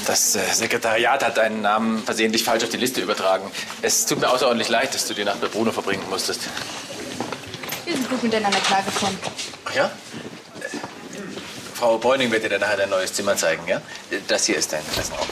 Das Sekretariat hat deinen Namen versehentlich falsch auf die Liste übertragen. Es tut mir außerordentlich leid, dass du die Nacht bei Bruno verbringen musstest. Wir sind gut miteinander klargekommen. Ach ja? Frau Bräuning wird dir dann nachher dein neues Zimmer zeigen, ja? Das hier ist dein Klassenraum.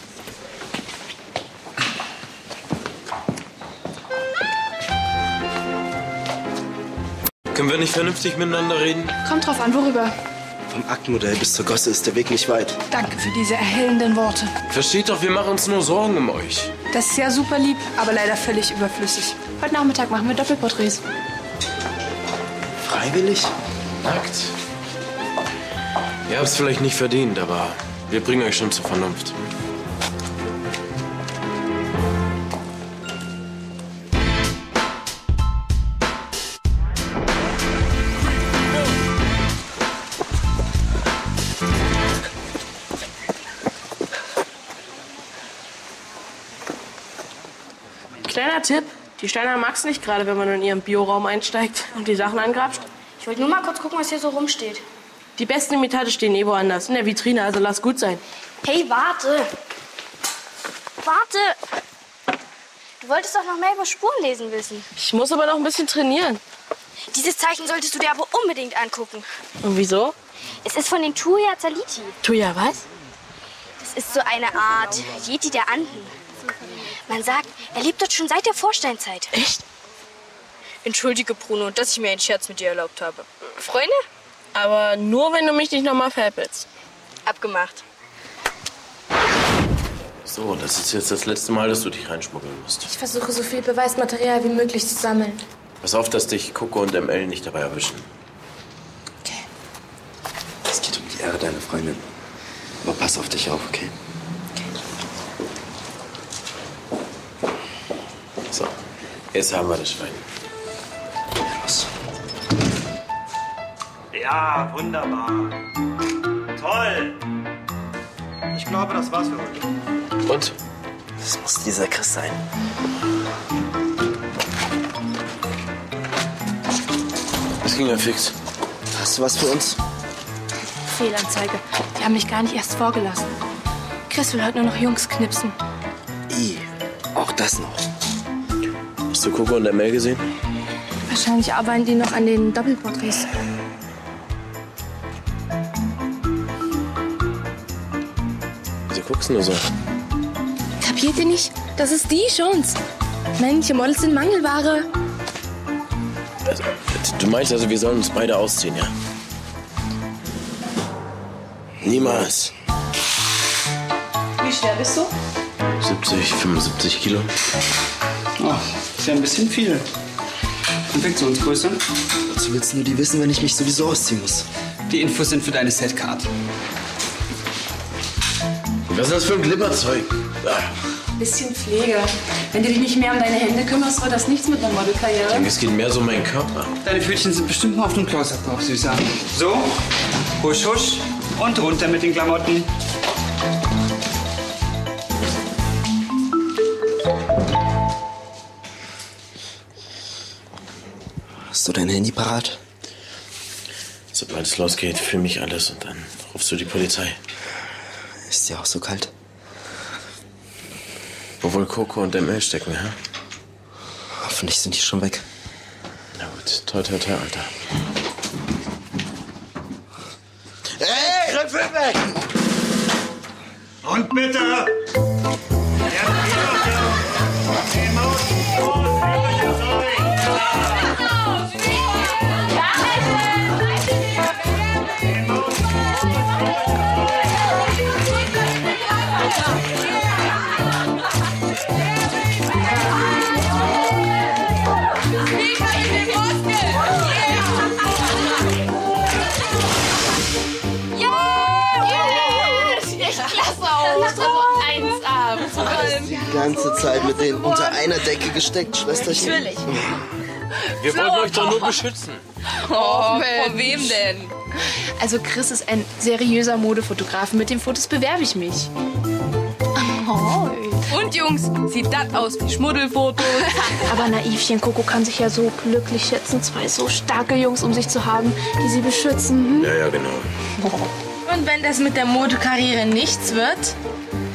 Können wir nicht vernünftig miteinander reden? Kommt drauf an, worüber? Vom Aktmodell bis zur Gosse ist der Weg nicht weit. Danke für diese erhellenden Worte. Versteht doch, wir machen uns nur Sorgen um euch. Das ist ja super lieb, aber leider völlig überflüssig. Heute Nachmittag machen wir Doppelporträts. Freiwillig? Nackt. Ihr habt's vielleicht nicht verdient, aber wir bringen euch schon zur Vernunft. Kleiner Tipp, die Steiner mag's nicht gerade, wenn man in ihren Bioraum einsteigt und die Sachen angrapscht. Ich wollte nur mal kurz gucken, was hier so rumsteht. Die besten Imitate stehen eh woanders, in der Vitrine, also lass gut sein. Hey, warte! Warte! Du wolltest doch noch mehr über Spurenlesen wissen. Ich muss aber noch ein bisschen trainieren. Dieses Zeichen solltest du dir aber unbedingt angucken. Und wieso? Es ist von den Tuya Zaliti. Tuya was? Das ist so eine Art Yeti der Anden. Man sagt, er lebt dort schon seit der Vorsteinzeit. Echt? Entschuldige, Bruno, dass ich mir einen Scherz mit dir erlaubt habe. Freunde? Aber nur, wenn du mich nicht nochmal veräppelst. Abgemacht. So, das ist jetzt das letzte Mal, dass du dich reinschmuggeln musst. Ich versuche, so viel Beweismaterial wie möglich zu sammeln. Pass auf, dass dich Coco und ML nicht dabei erwischen. Okay. Es geht um die Ehre deiner Freundin. Aber pass auf dich auf, okay? So, jetzt haben wir das Schwein. Los. Ja, wunderbar. Toll. Ich glaube, das war's für heute. Und? Das muss dieser Chris sein. Das ging ja fix. Hast du was für uns? Fehlanzeige. Die haben mich gar nicht erst vorgelassen. Chris will heute nur noch Jungs knipsen. Auch das noch. Hast du Coco und ML gesehen? Wahrscheinlich arbeiten die noch an den Doppelporträts. Wieso guckst du nur so? Kapiert ihr nicht? Das ist die Chance. Männliche Models sind Mangelware. Also, du meinst also, wir sollen uns beide ausziehen, ja? Niemals. Wie schwer bist du? 70, 75 Kilo. Oh, ist ja ein bisschen viel. Konfektionsgröße? Wozu willst du nur die wissen, wenn ich mich sowieso ausziehen muss? Die Infos sind für deine Setcard. Was ist das für ein Glibberzeug? Bisschen Pflege. Wenn du dich nicht mehr um deine Hände kümmerst, wird das nichts mit einer Modelkarriere. Es geht mehr so um meinen Körper. Deine Pfötchen sind bestimmt mal auf dem Close-Up drauf, Süßer. So, husch, husch und runter mit den Klamotten. Hast du dein Handy parat? Sobald es losgeht, film mich alles und dann rufst du die Polizei. Ist dir auch so kalt? Wo wohl Coco und ML stecken, hä? Hoffentlich sind die schon weg. Na gut, toi, toi, toi, Alter. Ey, Griffel weg! Und bitte! Die ganze Zeit mit denen unter einer Decke gesteckt, Schwesterchen. Natürlich. Wir wollten euch doch nur beschützen. Oh, vor wem denn? Also Chris ist ein seriöser Modefotograf. Mit den Fotos bewerbe ich mich. Oh. Und Jungs, sieht das aus wie Schmuddelfotos? Aber Naivchen, Coco kann sich ja so glücklich schätzen, zwei so starke Jungs um sich zu haben, die sie beschützen. Ja, ja, genau. Und wenn das mit der Modekarriere nichts wird,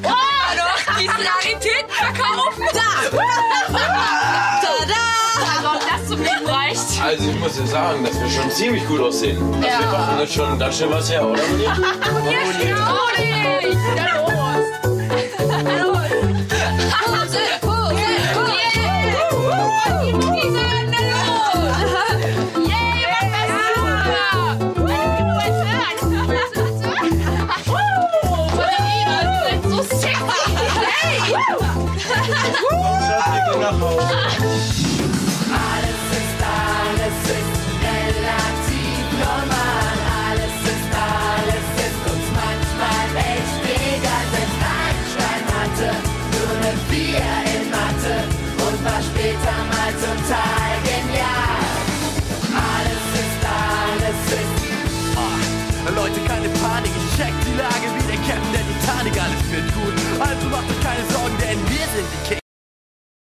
Die Raritäten verkaufen. Da! Also, ob das zum Leben reicht. Also ich muss ja sagen, dass wir schon ziemlich gut aussehen. Also wir machen jetzt schon ganz schön was her, oder Moni? Ja, auch nicht. Na los. Na los. Pose. Die Mutti sagen, na los. Yay, was so sexy. Hey. Komm, Schatz, wir gehen nach Hause. Alles ist relativ normal. Alles ist uns manchmal echt egal. Selbst Einstein hatte nur eine 4 in Mathe und war später mal total genial. Alles ist Leute, keine Panik, ich check die Lage wie der Captain der Titanic. Alles wird gut, also macht euch keine Sorgen.